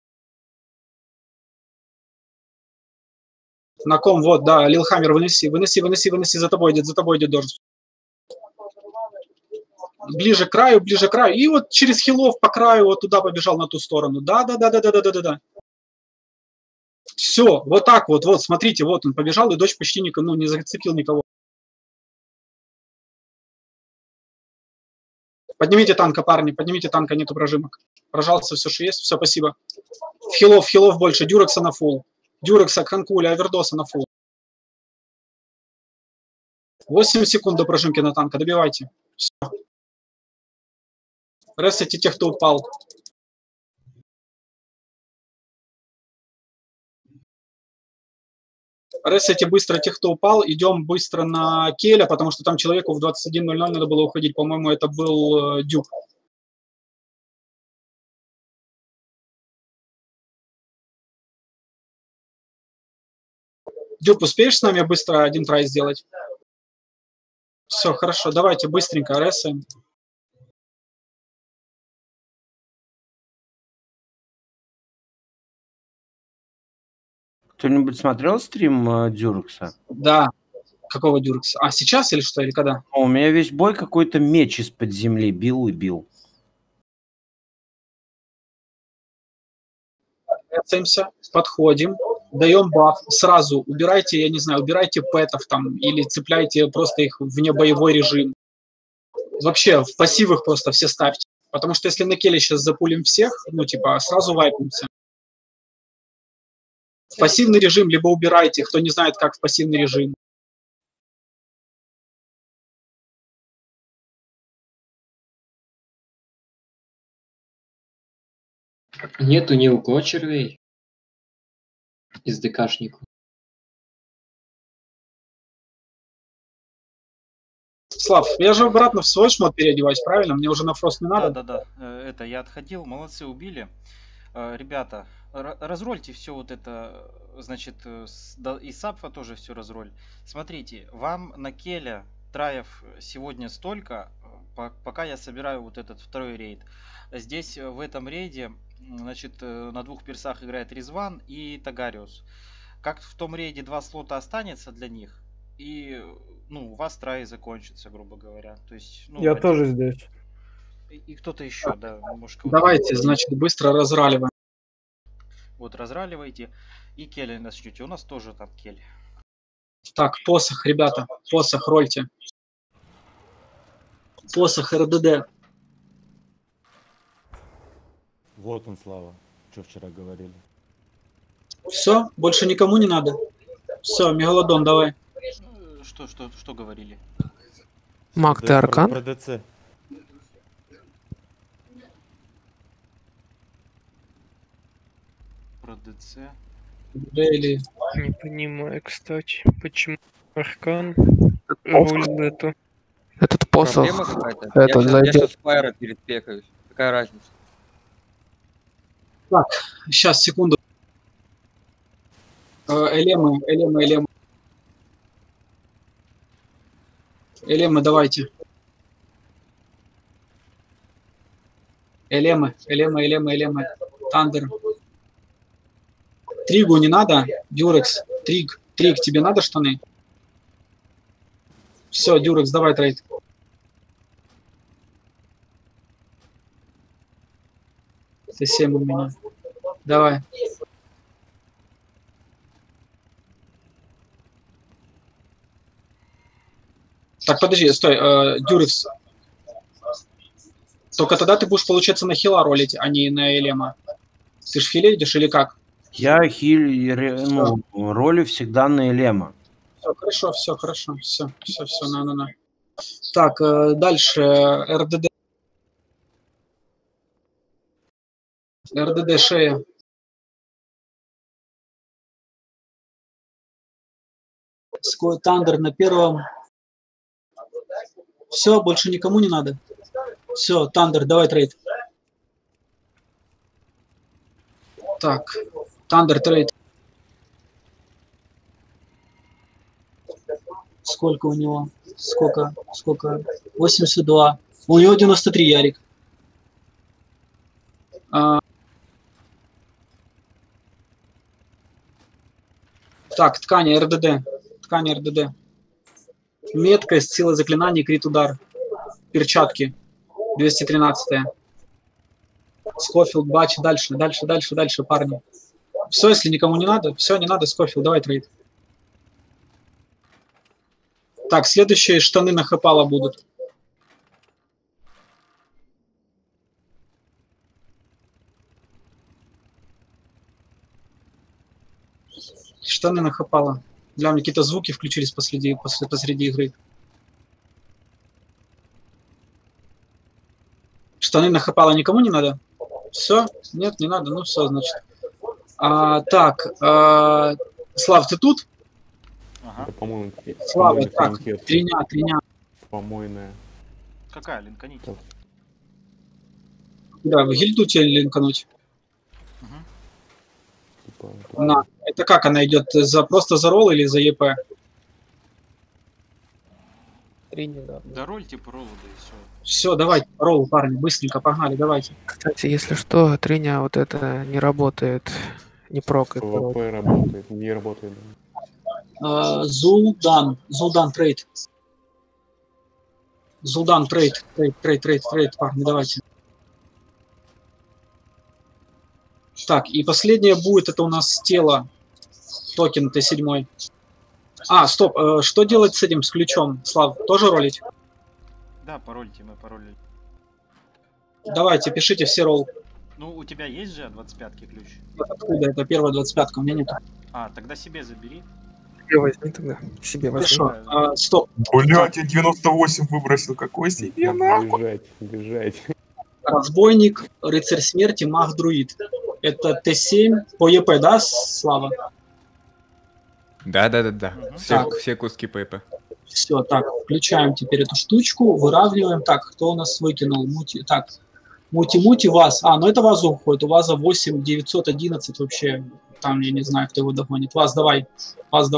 На ком, вот, да, Лилхаммер, выноси, за тобой идет дождь. Ближе к краю, и вот через хилов по краю вот туда побежал на ту сторону. Да. Все, вот так вот, смотрите, вот он побежал, и дождь почти никому не зацепил никого. Поднимите танка, парни, нету прожимок. Прожался все, что есть, все, спасибо. В хилов больше, Дюрекса на фулл. Дюрекса, Ханкуля, Авердоса на фулл. 8 секунд до прожимки на танка, добивайте. Все. Ресайте тех, кто упал. Ресайте быстро тех, кто упал. Идем быстро на Келя, потому что там человеку в 21:00 надо было уходить. По-моему, это был Дюк. Дюк, успеешь с нами быстро один трай сделать? Все, хорошо, давайте быстренько ресаем. Кто-нибудь смотрел стрим Дюрекса? Да. Какого Дюрекса? А, сейчас или что, или когда? У меня весь бой какой-то меч из-под земли бил и бил. Ресаемся, подходим, даем баф. Сразу убирайте, я не знаю, убирайте пэтов там или цепляйте просто их вне боевой режим. Вообще в пассивах просто все ставьте. Потому что если на Келе сейчас запулим всех, сразу вайпнемся. В пассивный режим либо убирайте, кто не знает, как в пассивный режим. Нету ни у кого червей из ДКшнику. Слав, я же обратно в свой шмот переодеваюсь, правильно? Мне уже на фрост не надо? Да. Это я отходил, молодцы, убили. Ребята, разрольте все вот это, значит, и Сапфа тоже все разроль. Смотрите, вам на Келя траев сегодня столько, пока я собираю вот этот второй рейд. Здесь в этом рейде, значит, на 2 персах играет Ризван и Тагариус. Как в том рейде 2 слота останется для них, и, у вас траи закончатся, грубо говоря. То есть, я тоже здесь. И кто-то еще, да. Может, давайте, значит, быстро разраливаем. Вот, разраливайте. И Келли начнете. У нас тоже там Кель. Так, посох, ребята. Посох рольте. Посох РДД. Вот он, Слава, что вчера говорили. Все, больше никому не надо. Все, Мегалодон, давай. Что говорили? Маг, ты аркан? Про ДЦ. Про ДЦ. Или... Не понимаю, кстати, почему аркан роль эту. Этот посох. Это я сейчас Файра перепекаюсь. Какая разница? Так, сейчас, секунду. Элемы. Элемы, давайте. Элемы. Тандер. Тригу не надо? Дюрекс. Триг, тебе надо штаны? Все, Дюрекс, давай трейд. Т7 у меня. Давай. Так, подожди, стой, Дюрекс. Только тогда ты будешь, получается, на хила ролить, а не на Элема. Ты ж в хиле идешь или как? Я ролю всегда на Элема. Все хорошо, все, на. Так, дальше РДД. РДД шея. Тандер на первом. Все, больше никому не надо. Все, Тандер, давай трейд. Так, Тандер трейд. Сколько у него? Сколько? 82. У него 93, Ярик. Так, ткани РДД. Меткость, сила заклинаний, крит удар. Перчатки. 213. Скофилд, бач, дальше, парни. Все, если никому не надо, Скофилд, давай трейд. Так, следующие штаны на Хэпала будут. Штаны на Хэпала. Для меня какие-то звуки включились посреди игры. Штаны на Хэпала никому не надо? Все? Нет, не надо? Ну все, значит. Так, Слав, ты тут? Ага. Это, по-моему, Слава, так, треня. Помойная. Какая линканите? Да, в гильду тебе линкануть. На. Это как она идет? Просто за ролл или за ЕП? Да роль типа ролла, да и все. Все, давайте, ролл, парни, быстренько, погнали, давайте. Кстати, если что, Триня вот это не работает, не прокает. ПВП работает, не работает. Зулдан трейд. Зулдан трейд, парни, давайте. Так, и последнее будет, это у нас тело, токен Т7. Стоп, что делать с этим, с ключом? Слав, тоже ролить? Да, паролите, мы паролили. Давайте, пишите все ролл. Ну, у тебя есть же 25-ки ключ? Откуда? Это первая 25-ка, у меня нет. Тогда себе забери. Себе возьми тогда, себе возьми. Хорошо, стоп. Блять, я 98 выбросил, какой себе нахуй. Бежать. Разбойник, рыцарь смерти, маг-друид. Это Т7 по ЕП, да, Слава? Да. Все куски ПП. Все, так, включаем теперь эту штучку, выравниваем. Так, кто у нас выкинул? Мути, ВАЗ. Ну это ВАЗ уходит. У ВАЗа 8911 вообще. Там, я не знаю, кто его догонит. ВАЗ, давай. ВАЗ.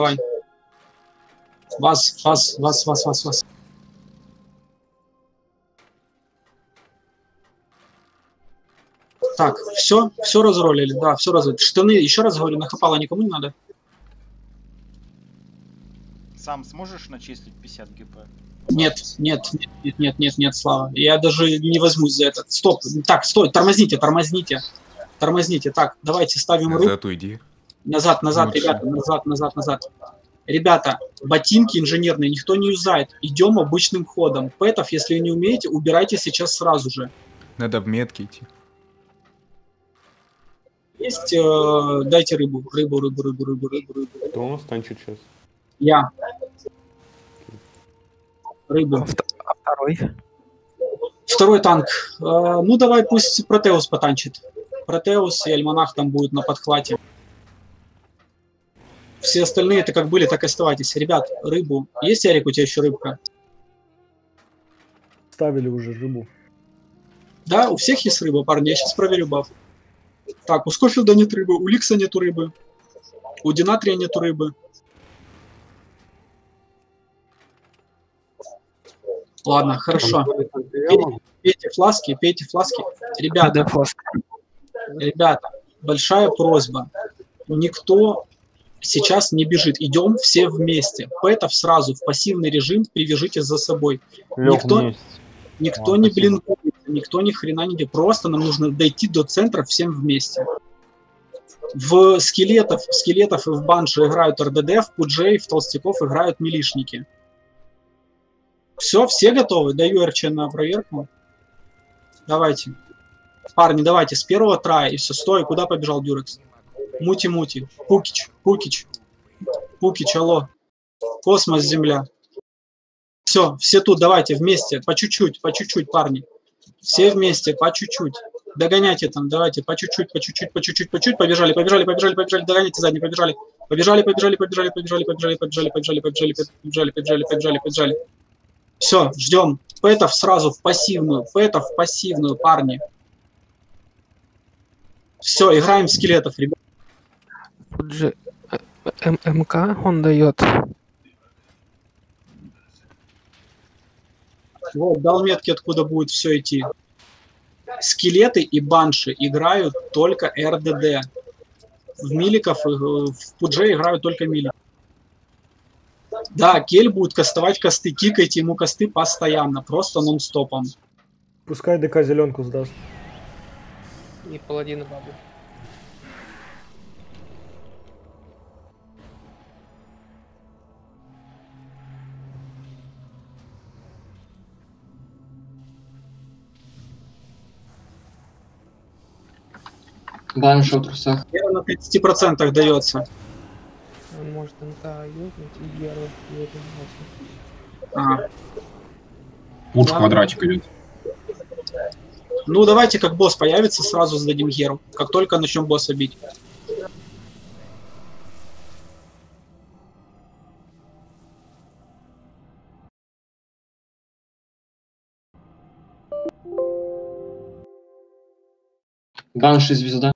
Так, все разролили, да, все разролили. Штаны, еще раз говорю, на Хэпала никому не надо. Сам сможешь начислить 50 ГП? Нет, Слава. Я даже не возьмусь за это. Стоп, так, стой, тормозните. Так, давайте ставим руку. Назад уйди. Назад, ребята, назад. Ребята, ботинки инженерные никто не юзает. Идем обычным ходом. Пэтов, если не умеете, убирайте сейчас сразу же. Надо в метки идти. Есть, дайте рыбу. Кто у нас танчит сейчас? Я. Рыбу. Второй танк. Ну, давай пусть Протеус потанчит. Протеус и Альманах там будут на подхвате. Все остальные это как были, так и оставайтесь. Ребят, рыбу. Есть, Ярик, у тебя еще рыбка? Ставили уже рыбу. Да, у всех есть рыба, парни. Я сейчас проверю баф. Так, у Скофилда нет рыбы, у Ликса нету рыбы. У Динатрия нету рыбы. Ладно, хорошо. Пейте фласки. Ребята, большая просьба. Никто сейчас не бежит. Идем все вместе. Пэтов сразу в пассивный режим привяжите за собой. Никто не блинкует. Никто ни хрена не делает. Просто нам нужно дойти до центра всем вместе. В скелетов и в банши играют РДД, в пуджей, в толстяков играют милишники. Все готовы? Даю РЧ на проверку. Давайте. Парни, давайте, с первого трая. И все, стой, куда побежал Дюрекс? Мути-мути. Пукич, алло. Космос, Земля. Все тут, давайте, вместе, по чуть-чуть, парни. Все вместе, по чуть-чуть. Догоняйте там, давайте, по чуть-чуть, побежали, догоняйте задний, побежали. Все, ждем. Пэтов сразу в пассивную, парни. Все, играем в скелетов, ребят. МК он дает. Вот, дал метки, откуда будет все идти. Скелеты и банши играют только РДД. В миликов, в пудже играют только милики. Да, Кель будет кастовать косты, кикайте ему косты постоянно, просто нон-стопом. Пускай ДК зеленку сдаст. И паладина бабу. Банша в трусах. На 30% дается. Он может НК юзнуть и Геру Пуш квадратик идет. Ну, давайте, как босс появится, сразу сдадим Геру. Как только начнем босса бить. Банши звезда.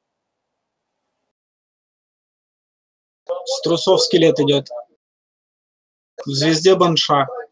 С трусов скелет идет. В звезде банша.